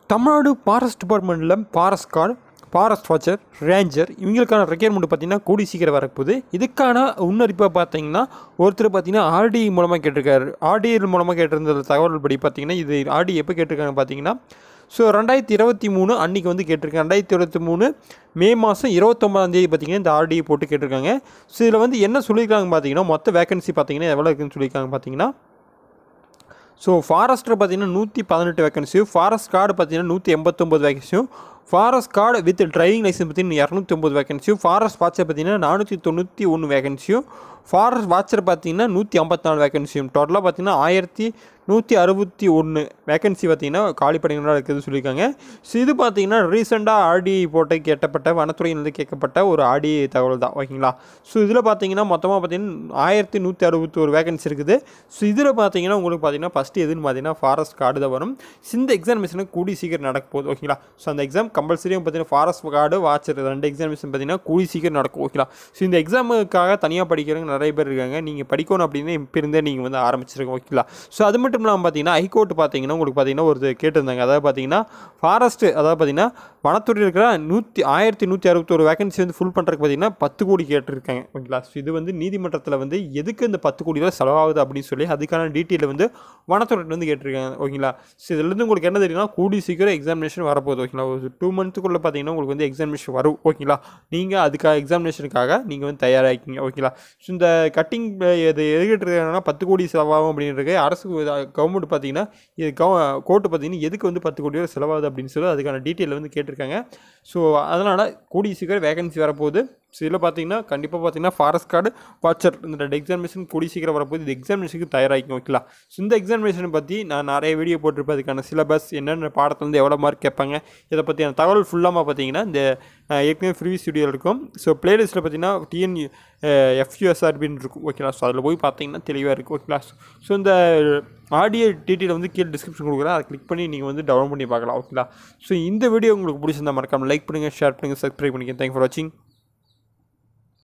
Tamil Nadu forest டிபார்ட்மெண்ட்டில் forest guard, forest watcher, ranger இவங்களுக்கான requirement பார்த்திங்கன்னா கூடி சீக்கிரம் வரப்போகுது. இதுக்கான முன்னறிப்பாக பார்த்தீங்கன்னா ஒருத்தர் பார்த்திங்கன்னா ஆர்டி மூலமாக கேட்டிருக்காரு. ஆர்டி மூலமாக கேட்டிருந்த தகவல் படி பார்த்திங்கன்னா இது ஆர்டி எப்போ கேட்டிருக்காங்க பார்த்தீங்கன்னா 2023 அன்றைக்கி வந்து கேட்டிருக்காங்க. 2023 மே மாதம் 29ஆம் பார்த்திங்கன்னா இந்த ஆர்டியை போட்டு கேட்டிருக்காங்க. ஸோ இதில் வந்து என்ன சொல்லியிருக்காங்க பார்த்தீங்கன்னா மொத்த வேகன்சி பார்த்திங்கன்னா எவ்வளோ இருக்குதுன்னு சொல்லியிருக்காங்க பார்த்தீங்கன்னா ஃபாரஸ்ட்டில் பார்த்தீங்கன்னா 118 வேகன்சியும், ஃபாரஸ்ட் கார்டு பார்த்தீங்கன்னா 189 வேகன்சியும், forest guard with driving licence பார்த்தீங்கன்னா 209 வேகன்சியும், ஃபாரஸ்ட் வாட்சர் பார்த்தீங்கன்னா 491 வேகன்சியும், ஃபாரஸ்ட் வாட்சர் பார்த்தீங்கன்னா 154 வேகன்சியும், டோட்டலாக பார்த்தீங்கன்னா 1161 வேகன்சி பார்த்தீங்கன்னா காலி பணிகளாக இருக்குதுன்னு சொல்லியிருக்காங்க. ஸோ இது பார்த்தீங்கன்னா ரீசெண்டாக ஆர்டி போட்டு கேட்டப்பட்ட வனத்துறையிலிருந்து கேட்கப்பட்ட ஒரு ஆர்டி தகவல் தான், ஓகேங்களா. ஸோ இதில் பார்த்தீங்கன்னா மொத்தமாக பார்த்தீங்கன்னா 1161 வேகன்சி இருக்குது. ஸோ இதில் பார்த்தீங்கன்னா உங்களுக்கு பார்த்தீங்கன்னா ஃபஸ்ட்டு எதுன்னு பார்த்தீங்கன்னா ஃபாரஸ்ட் கார்டு தான் வரும். இந்த எக்ஸாமினேஷனுக்கு கூடி சீக்கிரம் நடக்க போகுது, ஓகேங்களா. ஸோ அந்த எக்ஸாம் கம்பல்சரியும் பார்த்தீங்கன்னா ஃபாரஸ்ட் கார்டு, வாட்சர் 2 எக்ஸாமினேஷன் பார்த்தீங்கன்னா கூடி சீக்கிரம் நடக்கும், ஓகேங்களா. ஸோ இந்த எக்ஸாமுக்காக தனியாக படிக்கிறவங்க நிறைய பேர் இருக்காங்க. நீங்கள் படிக்கணும் அப்படின்னு இப்போ இருந்தே நீங்கள் வந்து ஆரம்பிச்சிருக்கோம், ஓகேங்களா. ஸோ அது மட்டும் இல்லாமல் பார்த்தீங்கன்னா ஹைகோர்ட் பார்த்தீங்கன்னா உங்களுக்கு பார்த்தீங்கன்னா ஒரு கேட்டிருந்தாங்க. அதாவது பார்த்தீங்கன்னா ஃபாரஸ்ட்டு, அதாவது பார்த்தீங்கன்னா வனத்துறையில் இருக்கிற 1161 வேகன்சி வந்து ஃபுல் பண்ணுறதுக்கு பார்த்தீங்கன்னா 10 கோடி கேட்டிருக்காங்க, ஓகேங்களா. ஸோ இது வந்து நீதிமன்றத்தில் வந்து எதுக்கு இந்த 10 கோடி ரூபா செலவாகுது அப்படின்னு சொல்லி அதுக்கான டீட்டெயில் வந்து வனத்துறை வந்து கேட்டிருக்காங்க, ஓகேங்களா. ஸோ இதுலேருந்து உங்களுக்கு என்ன தெரியும்னா கூடி சீக்கிரம் எக்ஸாமினேஷன் வரப்போகுது, ஓகேங்களா. ஒரு 2 மந்த்துக்குள்ளே பார்த்தீங்கன்னா உங்களுக்கு வந்து எக்ஸாமினேஷன் வரும், ஓகேங்களா. நீங்கள் அதுக்காக எக்ஸாமினேஷனுக்காக நீங்கள் வந்து தயாராகிக்கிங்க, ஓகேங்களா. ஸோ இந்த கட்டிங் இது எதுக்கிட்டு 10 கோடி செலவாகும் அப்படின்றது அரசு கவர்மெண்ட் பார்த்தீங்கன்னா இது கோர்ட்டு பார்த்தீங்கன்னா எதுக்கு வந்து 10 கோடி ரூபா செலவாகுது அப்படின்னு சொல்லி அதுக்கான டீட்டெயில் வந்து கேட்டிருக்காங்க. ஸோ அதனால் கூடிய சீக்கிரம் வேகன்சி வரப்போகுது. ஸோ இதில் பார்த்தீங்கன்னா கண்டிப்பாக பார்த்தீங்கன்னா ஃபாரஸ்ட் கார்டு, வாட்சர் இந்த 2 எக்ஸாமினேஷன் கூடிய சீக்கிரம் வரப்போகுது. இது எக்ஸாமினேஷனுக்கு தயாராகிக்கும், ஓகேங்களா. ஸோ இந்த எக்ஸாமினேஷனை பற்றி நான் நிறைய வீடியோ போட்டிருப்பேன். அதுக்கான சிலபஸ் என்னென்ன பாடத்தில் வந்து எவ்வளோ மார்க் கேட்பாங்க இதை பற்றியான தகவல் ஃபுல்லாக பார்த்தீங்கன்னா இந்த ஏற்கனவே ப்ரீவியஸ் வீடியோ இருக்கும். ஸோ பிளேலிஸ்ட்டில் பார்த்தீங்கன்னா tnfusrcன்னு இருக்கும், ஓகேங்களா. ஸோ அதில் போய் பார்த்தீங்கன்னா தெளிவாக இருக்கும், ஓகேங்களா. ஸோ இந்த ஆடியோ டீட்டெயில் வந்து கீழே டிஸ்கிரிப்ஷன் கொடுக்குறேன், அதை கிளிக் பண்ணி நீங்கள் வந்து டவுன்லோட் பண்ணி பார்க்கலாம், ஓகேங்களா. ஸோ இந்த வீடியோ உங்களுக்கு பிடிச்சிருந்தா மறக்காமல் லைக் பண்ணுங்கள், ஷேர் பண்ணுங்கள், சப்ஸ்கிரைப் பண்ணிக்கங்க. தேங்க்ஸ் ஃபார் வாட்சிங்.